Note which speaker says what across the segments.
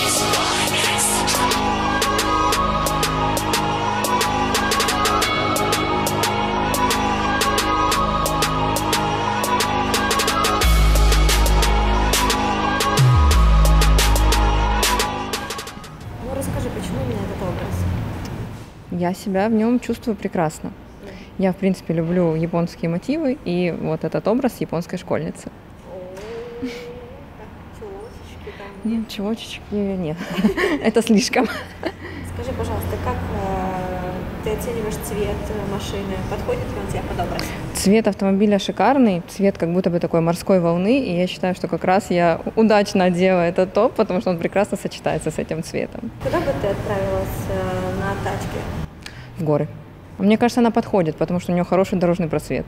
Speaker 1: Расскажи, почему именно этот образ?
Speaker 2: Я себя в нем чувствую прекрасно. Я, в принципе, люблю японские мотивы и вот этот образ японской школьницы.
Speaker 1: Чулочечки там.
Speaker 2: Нет, чулочечки нет. Это слишком.
Speaker 1: Скажи, пожалуйста, как ты оцениваешь цвет машины? Подходит ли он тебе под образ?
Speaker 2: Цвет автомобиля шикарный, цвет как будто бы такой морской волны, и я считаю, что как раз я удачно одела этот топ, потому что он прекрасно сочетается с этим цветом.
Speaker 1: Куда бы ты отправилась на тачке?
Speaker 2: В горы. Мне кажется, она подходит, потому что у нее хороший дорожный просвет.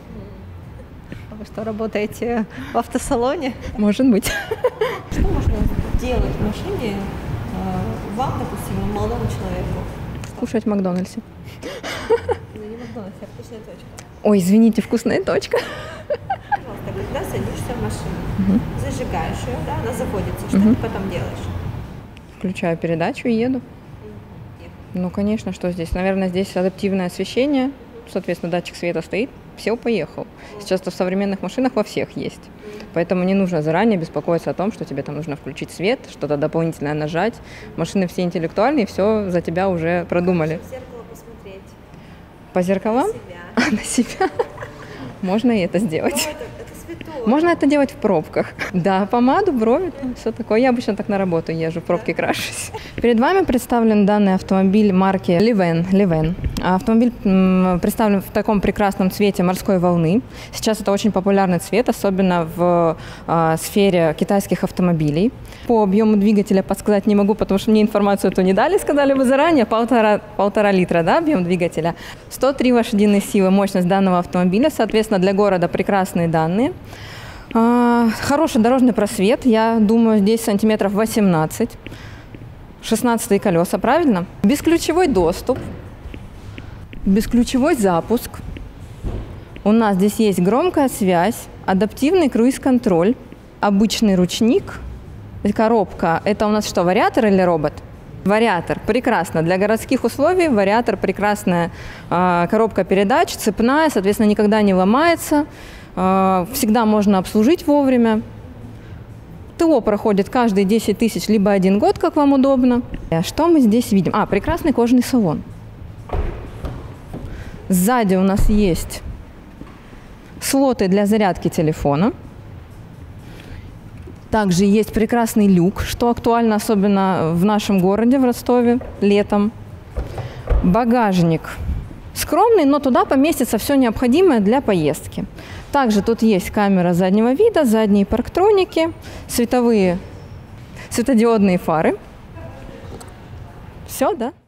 Speaker 1: А вы что, работаете в автосалоне?
Speaker 2: Может быть.
Speaker 1: Что можно делать в машине вам, допустим, молодому человеку?
Speaker 2: Кушать в Макдональдсе.
Speaker 1: Ну, не Макдональдс, а вкусная точка.
Speaker 2: Ой, извините, вкусная точка.
Speaker 1: Пожалуйста, когда садишься в машину, зажигаешь ее, да, она заводится, что ты потом делаешь?
Speaker 2: Включаю передачу и еду. Ну, конечно, что здесь? Наверное, здесь адаптивное освещение, соответственно, датчик света стоит, все, поехал. Сейчас-то в современных машинах во всех есть. Поэтому не нужно заранее беспокоиться о том, что тебе там нужно включить свет, что-то дополнительное нажать. Машины все интеллектуальные, все за тебя уже продумали.
Speaker 1: В зеркало посмотреть.
Speaker 2: По зеркалам?
Speaker 1: На себя.
Speaker 2: На себя. Можно и это сделать.
Speaker 1: Это святое.
Speaker 2: Можно это делать в пробках. Да, помаду, брови, все такое. Я обычно так на работу езжу, в пробке крашусь. Перед вами представлен данный автомобиль марки Ливен. Автомобиль представлен в таком прекрасном цвете морской волны. Сейчас это очень популярный цвет, особенно в сфере китайских автомобилей. По объему двигателя подсказать не могу, потому что мне информацию эту не дали, сказали бы заранее. Полтора литра, да, объем двигателя. 103 лошадиные силы, мощность данного автомобиля. Соответственно, для города прекрасные данные. Хороший дорожный просвет, я думаю, здесь сантиметров 18. 16 колеса, правильно? Бесключевой доступ, бесключевой запуск. У нас здесь есть громкая связь, адаптивный круиз-контроль, обычный ручник. Коробка, это у нас что, вариатор или робот? Вариатор, прекрасно. Для городских условий вариатор прекрасная. Коробка передач, цепная, соответственно, никогда не ломается. Всегда можно обслужить вовремя. ТО проходит каждые 10 тысяч, либо 1 год, как вам удобно. Что мы здесь видим? Прекрасный кожаный салон. Сзади у нас есть слоты для зарядки телефона. Также есть прекрасный люк, что актуально особенно в нашем городе, в Ростове, летом. Багажник скромный, но туда поместится все необходимое для поездки. Также тут есть камера заднего вида, задние парктроники, светодиодные фары. Все, да?